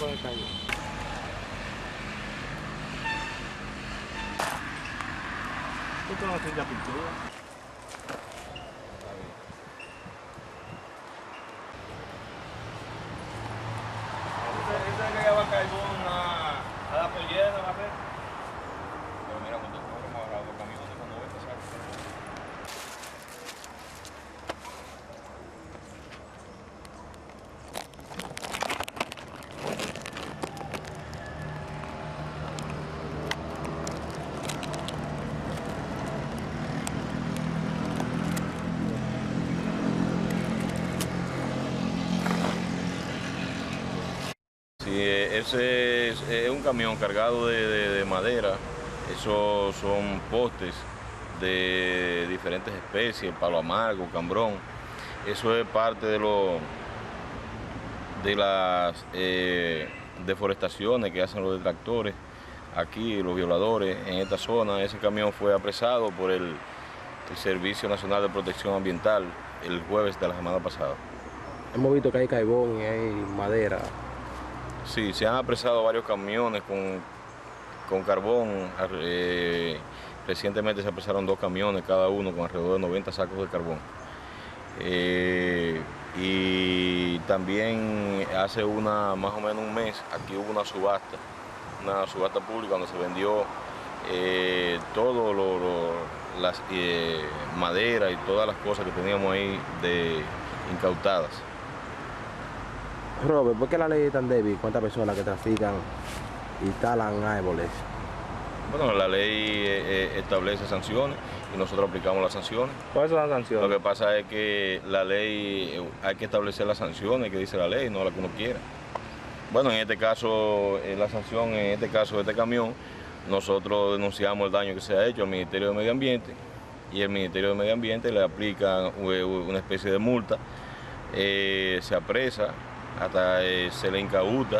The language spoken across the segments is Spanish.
con el cañón. ¿Tú conoces la pintura? Esa que va a caer a la pollera, va a ser. Pero mira, cuando hemos agarrado el camión, cuando voy a pasar. Sí, ese es un camión cargado de madera. Esos son postes de diferentes especies, palo amargo, cambrón. Eso es parte de las deforestaciones que hacen los detractores aquí, los violadores en esta zona. Ese camión fue apresado por el Servicio Nacional de Protección Ambiental el jueves de la semana pasada. Hemos visto que hay carbón y hay madera. Sí, se han apresado varios camiones con carbón. Recientemente se apresaron 2 camiones, cada uno con alrededor de 90 sacos de carbón. Y también hace más o menos un mes, aquí hubo una subasta pública donde se vendió todo las madera y todas las cosas que teníamos ahí incautadas. Robert, ¿por qué la ley es tan débil? ¿Cuántas personas que trafican y talan árboles? Bueno, la ley establece sanciones y nosotros aplicamos las sanciones. ¿Cuáles son las sanciones? Lo que pasa es que la ley, hay que establecer las sanciones que dice la ley, no la que uno quiera. Bueno, en este caso, la sanción, en este caso de este camión, nosotros denunciamos el daño que se ha hecho al Ministerio de Medio Ambiente y el Ministerio de Medio Ambiente le aplica una especie de multa, se apresa, hasta se le incauta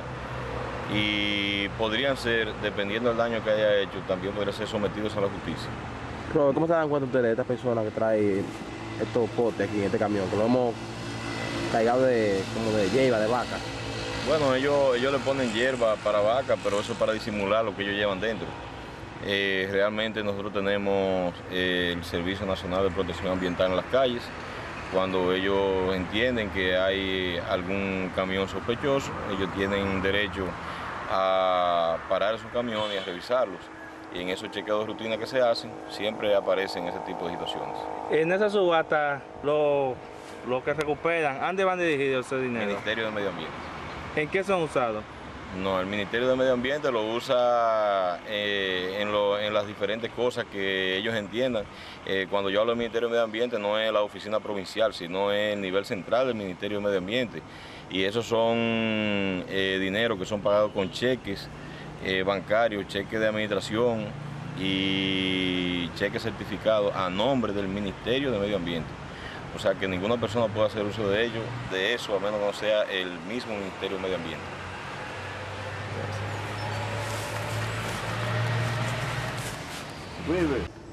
y podrían ser, dependiendo del daño que haya hecho, también podrían ser sometidos a la justicia. Robert, ¿cómo se dan cuenta ustedes de estas personas que traen estos potes aquí en este camión? Que lo hemos cargado como de hierba, de vaca. Bueno, ellos le ponen hierba para vaca, pero eso es para disimular lo que ellos llevan dentro. Realmente nosotros tenemos el Servicio Nacional de Protección Ambiental en las calles. Cuando ellos entienden que hay algún camión sospechoso, ellos tienen derecho a parar su camión y a revisarlos. Y en esos chequeos de rutina que se hacen, siempre aparecen ese tipo de situaciones. En esa subasta, lo que recuperan, ¿a dónde van dirigidos ese dinero? Ministerio de Medio Ambiente. ¿En qué son usados? No, el Ministerio de Medio Ambiente lo usa en las diferentes cosas que ellos entiendan. Cuando yo hablo del Ministerio de Medio Ambiente no es la oficina provincial, sino es el nivel central del Ministerio de Medio Ambiente. Y esos son dinero que son pagados con cheques bancarios, cheques de administración y cheques certificados a nombre del Ministerio de Medio Ambiente. O sea que ninguna persona puede hacer uso de eso, a menos que no sea el mismo Ministerio de Medio Ambiente. Vive.